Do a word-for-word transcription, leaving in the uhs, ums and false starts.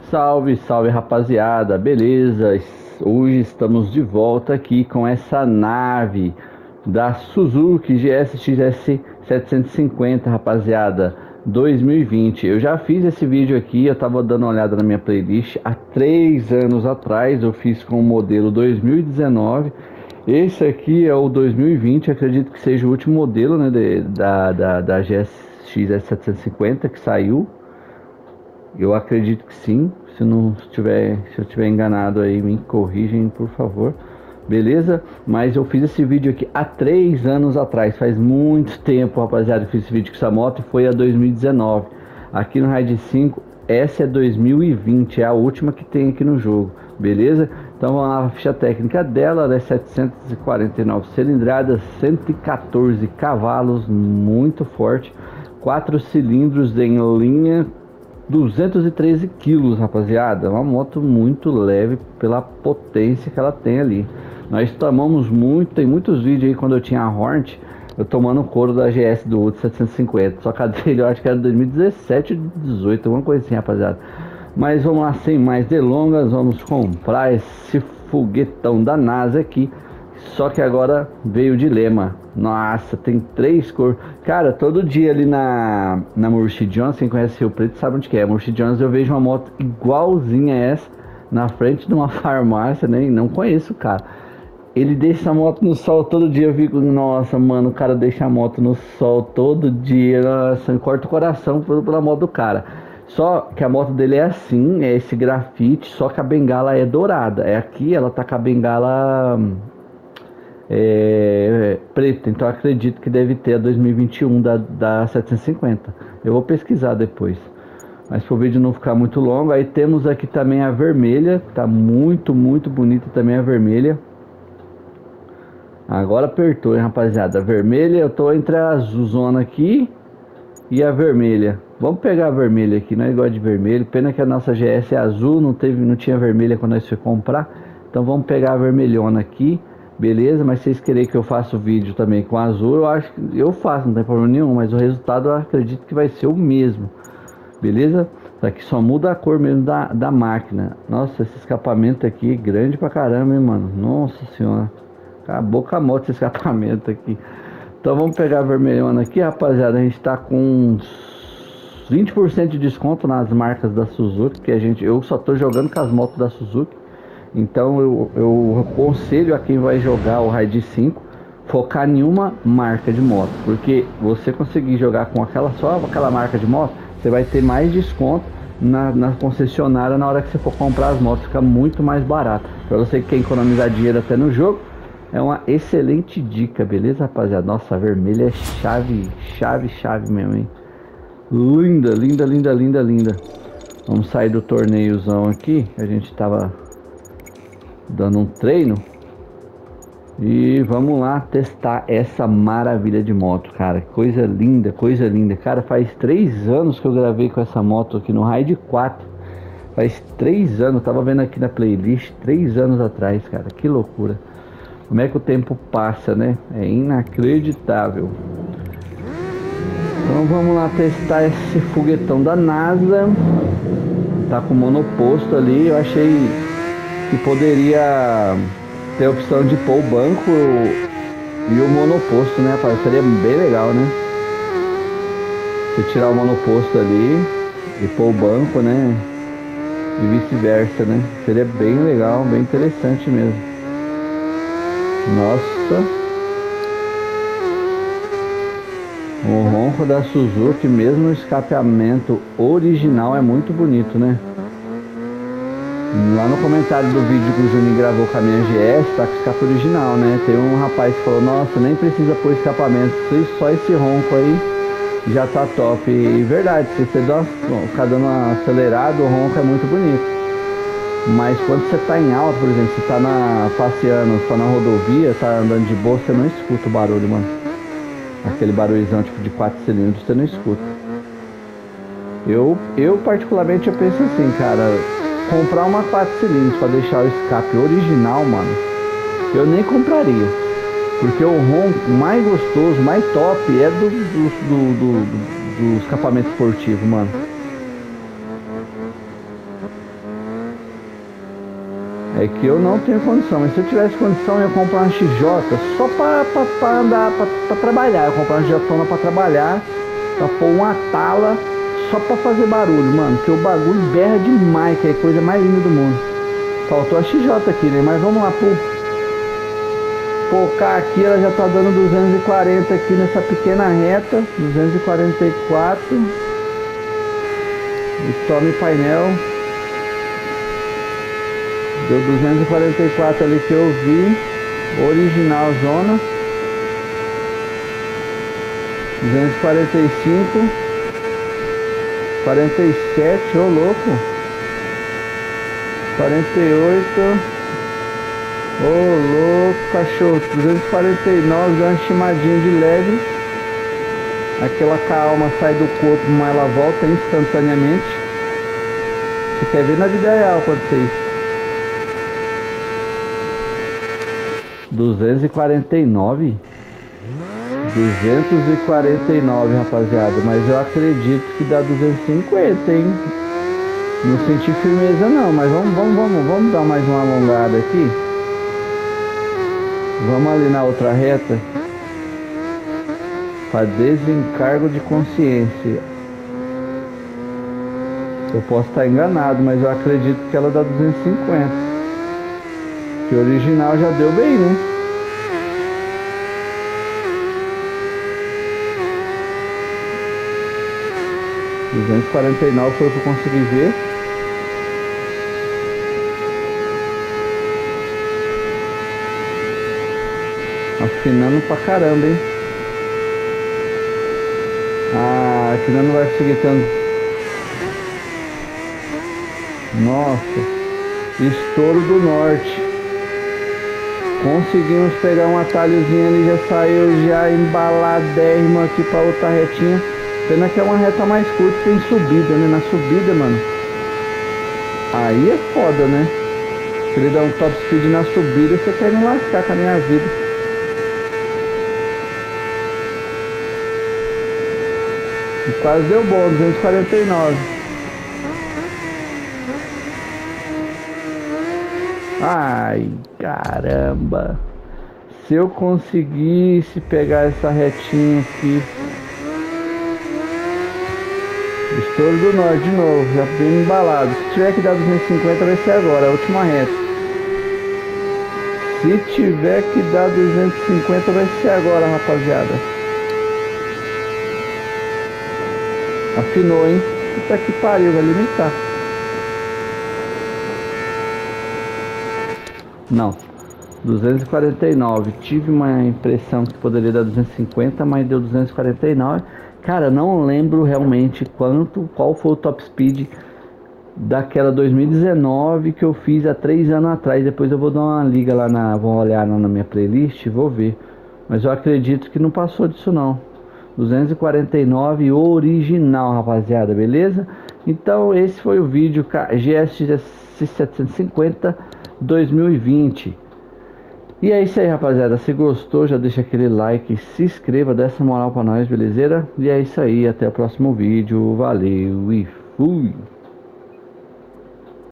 Salve, salve rapaziada, beleza? Hoje estamos de volta aqui com essa nave da Suzuki G S X S setecentos e cinquenta, rapaziada, dois mil e vinte. Eu já fiz esse vídeo aqui, eu tava dando uma olhada na minha playlist há três anos atrás. Eu fiz com o modelo dois mil e dezenove. Esse aqui é o dois mil e vinte, acredito que seja o último modelo, né, de, da, da, da G S X S setecentos e cinquenta que saiu. Eu acredito que sim. Se não tiver, se eu tiver enganado aí, me corrigem, por favor. Beleza? Mas eu fiz esse vídeo aqui há três anos atrás. Faz muito tempo, rapaziada, eu fiz esse vídeo com essa moto. Foi a dois mil e dezenove. Aqui no Raid cinco, essa é dois mil e vinte. É a última que tem aqui no jogo. Beleza? Então vamos lá, a ficha técnica dela. Ela é setecentos e quarenta e nove cilindradas, cento e quatorze cavalos. Muito forte. Quatro cilindros em linha, duzentos e treze quilos, rapaziada. Uma moto muito leve pela potência que ela tem ali. Nós tomamos muito, tem muitos vídeos aí quando eu tinha a Hornet, eu tomando couro da G S do setecentos e cinquenta. Só que a dele eu acho que era dois mil e dezessete, dezoito, alguma coisa assim, rapaziada. Mas vamos lá, sem mais delongas, vamos comprar esse foguetão da NASA aqui. Só que agora veio o dilema. Nossa, tem três cores. Cara, todo dia ali na, na Murphy Jones, quem conhece Rio Preto sabe onde que é. Murphy Jones, eu vejo uma moto igualzinha a essa na frente de uma farmácia, nem né? Não conheço o cara. Ele deixa a moto no sol todo dia. Eu fico, nossa, mano, o cara deixa a moto no sol todo dia. Nossa, corta o coração pela moto do cara. Só que a moto dele é assim, é esse grafite, só que a bengala é dourada. É aqui, ela tá com a bengala É, preta, então acredito que deve ter a dois mil e vinte e um da, da setecentos e cinquenta. Eu vou pesquisar depois, mas para o vídeo não ficar muito longo. Aí temos aqui também a vermelha, tá muito, muito bonita também a vermelha. Agora apertou, hein, rapaziada. A vermelha, eu tô entre a azulzona aqui e a vermelha. Vamos pegar a vermelha aqui, nós gosta de vermelho. Pena que a nossa G S é azul, não teve, não tinha vermelha quando nós fomos comprar. Então vamos pegar a vermelhona aqui. Beleza, mas vocês querem que eu faça o vídeo também com azul, eu acho que eu faço, não tem problema nenhum, mas o resultado eu acredito que vai ser o mesmo. Beleza? Só que só muda a cor mesmo da, da máquina. Nossa, esse escapamento aqui é grande pra caramba, hein, mano. Nossa senhora, acabou com a moto esse escapamento aqui. Então vamos pegar a vermelhona aqui, rapaziada. A gente tá com uns vinte por cento de desconto nas marcas da Suzuki, que a gente, eu só tô jogando com as motos da Suzuki. Então eu, eu aconselho a quem vai jogar o Raid cinco focar em uma marca de moto, porque você conseguir jogar com aquela só aquela marca de moto, você vai ter mais desconto na, na concessionária na hora que você for comprar as motos, fica muito mais barato. Para você que quer economizar dinheiro até no jogo, é uma excelente dica, beleza, rapaziada? Nossa, a vermelha é chave, chave, chave mesmo, hein? Linda, linda, linda, linda, linda. Vamos sair do torneiozão aqui, a gente tava dando um treino e vamos lá testar essa maravilha de moto, cara. Coisa linda, coisa linda, cara. Faz três anos que eu gravei com essa moto aqui no Raid quatro. Faz três anos, tava vendo aqui na playlist, três anos atrás, cara. Que loucura. Como é que o tempo passa, né? É inacreditável. Então vamos lá testar esse foguetão da NASA. Tá com monoposto ali, eu achei que poderia ter a opção de pôr o banco e o monoposto, né, rapaz? Seria bem legal, né? Você tirar o monoposto ali e pôr o banco, né? E vice-versa, né? Seria bem legal, bem interessante mesmo. Nossa! O ronco da Suzuki, mesmo o escapamento original, é muito bonito, né? Lá no comentário do vídeo que o Juninho gravou com a minha G S, tá com o escape original, né? Tem um rapaz que falou, nossa, nem precisa pôr escapamento, só esse ronco aí já tá top. E verdade, se você dá, ficar dando uma acelerada, o ronco é muito bonito. Mas quando você tá em alta, por exemplo, você tá na, passeando, tá na rodovia, tá andando de boa, você não escuta o barulho, mano. Aquele barulhozão tipo de quatro cilindros, você não escuta. Eu, eu particularmente, eu penso assim, cara, comprar uma quatro cilindros para deixar o escape original, mano, eu nem compraria, porque o ronco mais gostoso, mais top é do, do, do, do, do escapamento esportivo, mano. É que eu não tenho condição, mas se eu tivesse condição eu ia comprar uma X J só pra, pra, pra andar, pra, pra trabalhar. Eu ia comprar uma X J pra trabalhar, pra pôr uma tala só pra fazer barulho, mano. Porque o bagulho berra demais, que é a coisa mais linda do mundo. Faltou a X J aqui, né? Mas vamos lá, pô. Pô, cá aqui ela já tá dando duzentos e quarenta aqui nessa pequena reta. duzentos e quarenta e quatro. E tome painel. Deu duzentos e quarenta e quatro ali que eu vi. Original zona. duzentos e quarenta e cinco. quarenta e sete, ô oh, louco. quarenta e oito. Ô oh, louco, cachorro. duzentos e quarenta e nove, dá uma chimadinha de leve. Aquela calma sai do corpo, mas ela volta instantaneamente. Você quer ver na vida real acontecer isso. duzentos e quarenta e nove. duzentos e quarenta e nove, rapaziada. Mas eu acredito que dá duzentos e cinquenta, hein? Não senti firmeza não, mas vamos, vamos, vamos, vamos dar mais uma alongada aqui. Vamos ali na outra reta. Para desencargo de consciência. Eu posso estar enganado, mas eu acredito que ela dá duzentos e cinquenta. Que o original já deu bem, né? duzentos e quarenta e nove foi o que eu consegui ver. Afinando pra caramba, hein? Ah, aqui não vai conseguir tanto. Nossa, estouro do norte. Conseguimos pegar um atalhozinho ali, já saiu já embaladérrimo aqui pra outra retinha. Pena que é uma reta mais curta, tem subida, né? Na subida, mano, aí é foda, né? Querer dar um top speed na subida, você quer me lascar com a minha vida. E quase deu bom, duzentos e quarenta e nove. Ai, caramba. Se eu conseguisse pegar essa retinha aqui. Estouro do norte de novo, já bem embalado. Se tiver que dar duzentos e cinquenta vai ser agora, a última reta. Se tiver que dar duzentos e cinquenta vai ser agora, rapaziada. Afinou, hein? Puta que pariu, vai limitar. Não, duzentos e quarenta e nove. Tive uma impressão que poderia dar duzentos e cinquenta, mas deu duzentos e quarenta e nove. Cara, não lembro realmente quanto, qual foi o top speed daquela dois mil e dezenove que eu fiz há três anos atrás. Depois eu vou dar uma liga lá na, vou olhar na minha playlist e vou ver. Mas eu acredito que não passou disso não. duzentos e quarenta e nove original, rapaziada, beleza? Então esse foi o vídeo G S setecentos e cinquenta dois mil e vinte. E é isso aí, rapaziada. Se gostou, já deixa aquele like, se inscreva, dá essa moral pra nós, beleza? E é isso aí, até o próximo vídeo. Valeu e fui!